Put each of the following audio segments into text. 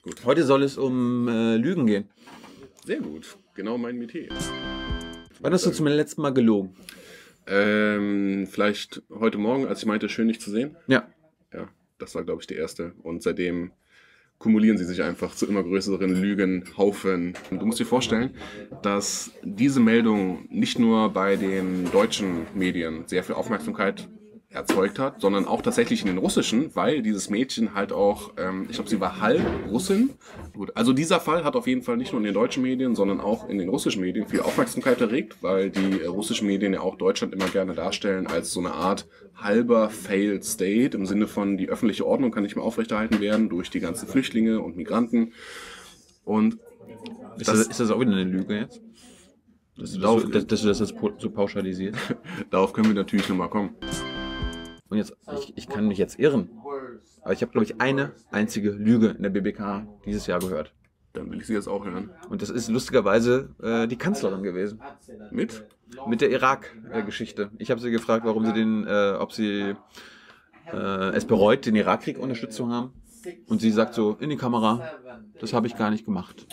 Gut. Heute soll es um Lügen gehen. Sehr gut. Genau mein Metier. Wann hast du zum letzten Mal gelogen? Vielleicht heute Morgen, als ich meinte, schön dich zu sehen. Ja. Ja, das war, glaube ich, die erste. Und seitdem kumulieren sie sich einfach zu immer größeren Lügenhaufen. Und du musst dir vorstellen, dass diese Meldung nicht nur bei den deutschen Medien sehr viel Aufmerksamkeit erzeugt hat, sondern auch tatsächlich in den russischen, weil dieses Mädchen halt auch, ich glaube, sie war halb Russin. Gut, also dieser Fall hat auf jeden Fall nicht nur in den deutschen Medien, sondern auch in den russischen Medien viel Aufmerksamkeit erregt, weil die russischen Medien ja auch Deutschland immer gerne darstellen als so eine Art halber Failed State, im Sinne von, die öffentliche Ordnung kann nicht mehr aufrechterhalten werden durch die ganzen Flüchtlinge und Migranten. Und Ist das auch wieder eine Lüge jetzt? Dass du das jetzt so pauschalisierst? Darauf können wir natürlich nochmal kommen. Und jetzt, ich kann mich jetzt irren, aber ich habe, glaube ich, eine einzige Lüge in der BBK dieses Jahr gehört. Dann will ich sie jetzt auch hören. Und das ist lustigerweise die Kanzlerin gewesen. Mit? Mit der Irak-Geschichte. Ich habe sie gefragt, warum sie ob sie es bereut, den Irakkrieg unterstützt zu haben. Und sie sagt so in die Kamera, das habe ich gar nicht gemacht.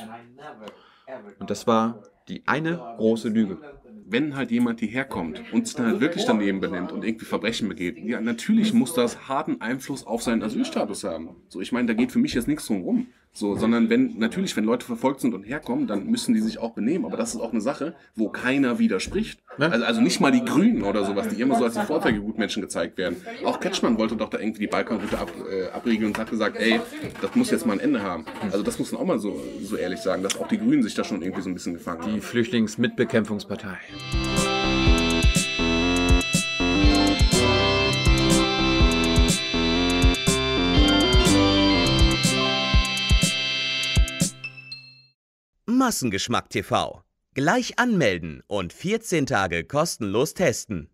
Und das war die eine große Lüge. Wenn halt jemand hierher kommt und sich dann halt wirklich daneben benimmt und irgendwie Verbrechen begeht, ja, natürlich muss das harten Einfluss auf seinen Asylstatus haben. So, ich meine, da geht für mich jetzt nichts drum rum. So, sondern wenn Leute verfolgt sind und herkommen, dann müssen die sich auch benehmen. Aber das ist auch eine Sache, wo keiner widerspricht. Also nicht mal die Grünen oder sowas, die immer so als die Vorzeigegutmenschen gezeigt werden. Auch Kretschmann wollte doch da irgendwie die Balkanroute abriegeln und hat gesagt, ey, das muss jetzt mal ein Ende haben. Also das muss man auch mal so ehrlich sagen, dass auch die Grünen sich da schon irgendwie so ein bisschen gefangen haben. Die Flüchtlingsmitbekämpfungspartei. Massengeschmack TV. Gleich anmelden und 14 Tage kostenlos testen.